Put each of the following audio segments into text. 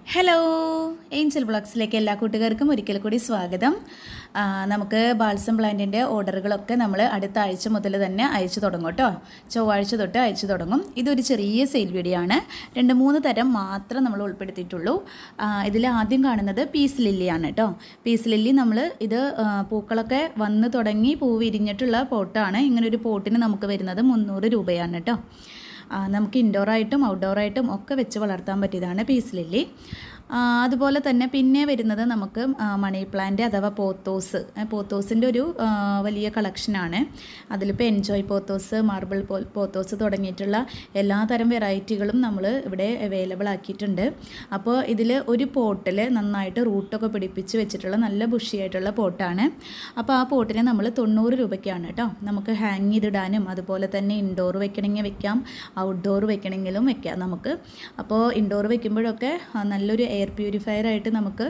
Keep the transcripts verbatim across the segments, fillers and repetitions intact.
Hello Angel ബ്ലോഗ്സിലേക്ക് എല്ലാ കൂട്ടുകാർക്കും ഒരിക്കൽ കൂടി സ്വാഗതം. നമുക്ക് ബാൽസം പ്ലാന്റിൻ്റെ ഓർഡറുകളൊക്കെ നമ്മൾ അടുത്ത ആഴ്ച മുതൽ തന്നെ അയച്ചു തുടങ്ങും കേട്ടോ. ചൊവ്വാഴ്ച തൊട്ട് അയച്ചു തുടങ്ങും. ഇതൊരു ചെറിയ സെയിൽ വീഡിയോ ആണ്. രണ്ട് മൂന്ന് തരം മാത്രം നമ്മൾ ഉൾപ്പെടുത്തിയിട്ടുള്ളൂ. ഇതിൽ ആദ്യം കാണുന്നത് പീസ് ലില്ലിയാണ് കേട്ടോ. പീസ് ലില്ലി നമ്മൾ ഇത് പൂക്കളൊക്കെ വന്ന് തുടങ്ങി പൂ വിരിഞ്ഞിട്ടുള്ള പോട്ടാണ്. ഇങ്ങനൊരു പോട്ടിന് നമുക്ക് വരുന്നത് മുന്നൂറ് രൂപയാണ് കേട്ടോ. നമുക്ക് ഇൻഡോറായിട്ടും ഔട്ട്ഡോറായിട്ടും ഒക്കെ വെച്ച് വളർത്താൻ പറ്റിയതാണ് പീസ് ലില്ലി. അതുപോലെ തന്നെ പിന്നെ വരുന്നത് നമുക്ക് മണി പ്ലാന്റ് അഥവാ പോത്തോസ്. പോത്തോസിൻ്റെ ഒരു വലിയ കളക്ഷനാണ്. അതിലിപ്പോൾ എൻജോയ് പോത്തോസ്, മാർബിൾ പോത്തോസ് തുടങ്ങിയിട്ടുള്ള എല്ലാ തരം വെറൈറ്റികളും നമ്മൾ ഇവിടെ അവൈലബിൾ ആക്കിയിട്ടുണ്ട്. അപ്പോൾ ഇതിൽ ഒരു പോട്ടിൽ നന്നായിട്ട് റൂട്ടൊക്കെ പിടിപ്പിച്ച് വെച്ചിട്ടുള്ള നല്ല ബുഷിയായിട്ടുള്ള പോട്ടാണ്. അപ്പോൾ ആ പോട്ടിന് നമ്മൾ തൊണ്ണൂറ് രൂപയ്ക്കാണ് കേട്ടോ. നമുക്ക് ഹാങ് ചെയ്തിടാനും അതുപോലെ തന്നെ ഇൻഡോർ വെക്കണമെങ്കിൽ വെക്കാം, ഔട്ട്ഡോർ വെക്കണമെങ്കിലും വെക്കാം നമുക്ക്. അപ്പോൾ ഇൻഡോർ വെക്കുമ്പോഴൊക്കെ നല്ലൊരു എയർ പ്യൂരിഫയർ ആയിട്ട് നമുക്ക്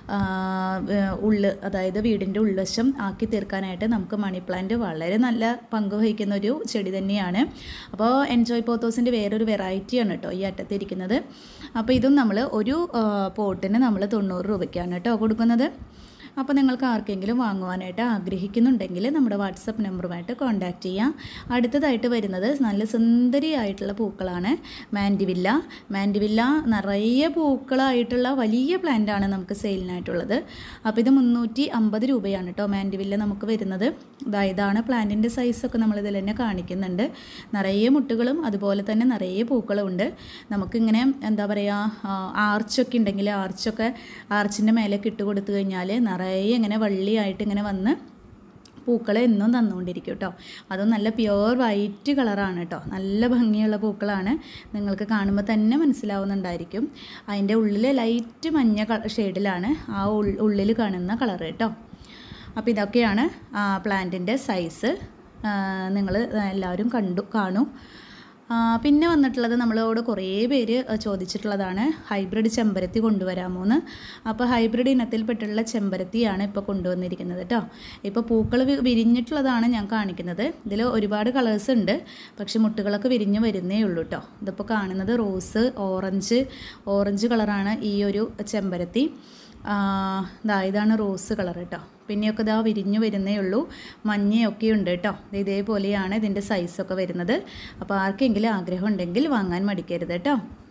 ഉള്ള് അതായത് വീടിൻ്റെ ഉൾവശം ആക്കി തീർക്കാനായിട്ട് നമുക്ക് മണി പ്ലാന്റ് വളരെ നല്ല പങ്ക് വഹിക്കുന്ന ഒരു ചെടി തന്നെയാണ്. അപ്പോൾ എൻജോയ് പോത്തോസിൻ്റെ വേറൊരു വെറൈറ്റിയാണ് കേട്ടോ ഈ അറ്റത്തിരിക്കുന്നത്. അപ്പോൾ ഇതും നമ്മൾ ഒരു പോട്ടിന് നമ്മൾ തൊണ്ണൂറ് രൂപയ്ക്കാണ് കേട്ടോ കൊടുക്കുന്നത്. അപ്പോൾ നിങ്ങൾക്ക് ആർക്കെങ്കിലും വാങ്ങുവാനായിട്ട് ആഗ്രഹിക്കുന്നുണ്ടെങ്കിൽ നമ്മുടെ വാട്സപ്പ് നമ്പറുമായിട്ട് കോൺടാക്റ്റ് ചെയ്യാം. അടുത്തതായിട്ട് വരുന്നത് നല്ല സുന്ദരിയായിട്ടുള്ള പൂക്കളാണ്. മാൻഡിവില്ല. മാൻഡിവില്ല നിറയെ പൂക്കളായിട്ടുള്ള വലിയ പ്ലാന്റാണ് നമുക്ക് സെയിലിനായിട്ടുള്ളത്. അപ്പോൾ ഇത് മുന്നൂറ്റി അമ്പത് രൂപയാണ് കേട്ടോ മാൻഡിവില്ല നമുക്ക് വരുന്നത്. ഇതാണ് പ്ലാന്റിൻ്റെ സൈസൊക്കെ നമ്മളിതിൽ തന്നെ കാണിക്കുന്നുണ്ട്. നിറയെ മുട്ടുകളും അതുപോലെ തന്നെ നിറയെ പൂക്കളും ഉണ്ട്. നമുക്കിങ്ങനെ എന്താ പറയുക, ആർച്ചൊക്കെ ഉണ്ടെങ്കിൽ ആർച്ചൊക്കെ ആർച്ചിൻ്റെ മേലേക്ക് ഇട്ട് കൊടുത്തു കഴിഞ്ഞാൽ നിറയെ ഇങ്ങനെ വള്ളിയായിട്ട് ഇങ്ങനെ വന്ന് പൂക്കൾ എന്നും തന്നുകൊണ്ടിരിക്കും കേട്ടോ. അതും നല്ല പ്യുവർ വൈറ്റ് കളറാണ് കേട്ടോ. നല്ല ഭംഗിയുള്ള പൂക്കളാണ്. നിങ്ങൾക്ക് കാണുമ്പോൾ തന്നെ മനസ്സിലാവുന്നുണ്ടായിരിക്കും. അതിൻ്റെ ഉള്ളിൽ ലൈറ്റ് മഞ്ഞ ഷെയ്ഡിലാണ് ആ ഉള്ളിൽ കാണുന്ന കളർ കേട്ടോ. അപ്പോൾ ഇതൊക്കെയാണ് പ്ലാന്റിൻ്റെ സൈസ്. നിങ്ങൾ എല്ലാവരും കണ്ടു കാണൂ. പിന്നെ വന്നിട്ടുള്ളത് നമ്മളോട് കുറേ പേര് ചോദിച്ചിട്ടുള്ളതാണ് ഹൈബ്രിഡ് ചെമ്പരത്തി കൊണ്ടുവരാമോ എന്ന്. അപ്പോൾ ഹൈബ്രിഡ് ഇനത്തിൽപ്പെട്ടുള്ള ചെമ്പരത്തിയാണ് ഇപ്പോൾ കൊണ്ടുവന്നിരിക്കുന്നത് കേട്ടോ. ഇപ്പോൾ പൂക്കൾ വിരിഞ്ഞിട്ടുള്ളതാണ് ഞാൻ കാണിക്കുന്നത്. ഇതിൽ ഒരുപാട് കളേഴ്സ് ഉണ്ട്, പക്ഷേ മുട്ടുകളൊക്കെ വിരിഞ്ഞ് വരുന്നേ ഉള്ളൂ കേട്ടോ. ഇതിപ്പോൾ കാണുന്നത് റോസ്, ഓറഞ്ച് ഓറഞ്ച് കളറാണ് ഈ ഒരു ചെമ്പരത്തി. ഇതാ ഇതാണ് റോസ് കളർ കേട്ടോ. പിന്നെയൊക്കെ ഇതാ വിരിഞ്ഞു വരുന്നേ ഉള്ളൂ. മഞ്ഞയൊക്കെ ഉണ്ട് കേട്ടോ. ഇതേപോലെയാണ് ഇതിൻ്റെ സൈസൊക്കെ വരുന്നത്. അപ്പോൾ ആർക്കെങ്കിലും ആഗ്രഹം ഉണ്ടെങ്കിൽ വാങ്ങാൻ മടിക്കരുത് കേട്ടോ.